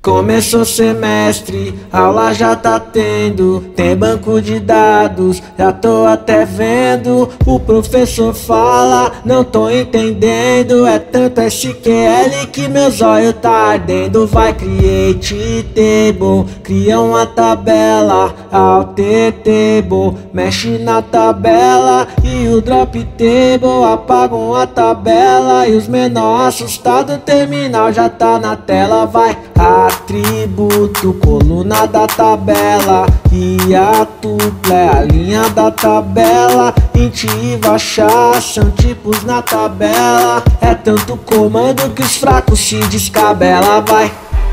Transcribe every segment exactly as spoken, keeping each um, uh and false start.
Começou semestre, aula já tá tendo. Tem banco de dados, já tô até vendo. O professor fala, não tô entendendo. É tanto S Q L que meus olhos tá ardendo. Vai create table, cria uma tabela. Alter table, mexe na tabela. E o drop table, apagam a tabela. E os menores assustados, terminal já tá na tela. Vai atributo, coluna da tabela. E a tupla é a linha da tabela. Int e vachar são tipos na tabela. É tanto comando que os fracos se descabela. Vai.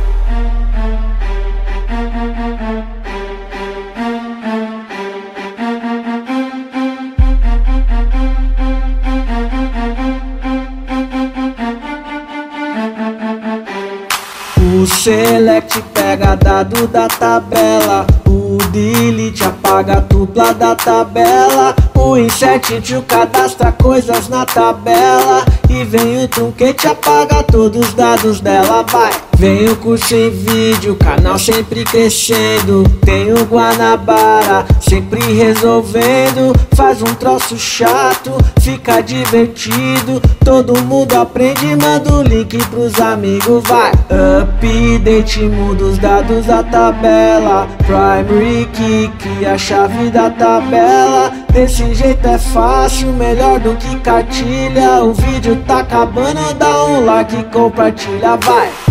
O select pega dado da tabela. O delete apaga a tupla da tabela. O insert tio cadastra coisas na tabela. E vem o trunquete apaga todos os dados dela. Vai. Vem o curso em vídeo, canal sempre crescendo. Tem o Guanabara, sempre resolvendo. Faz um troço chato, fica divertido. Todo mundo aprende, manda o link pros amigos. Vai. Update, muda os dados da tabela. Primary key, cria a chave da tabela. Desse jeito é fácil, melhor do que cartilha. O vídeo tá acabando, dá um like e compartilha. Vai.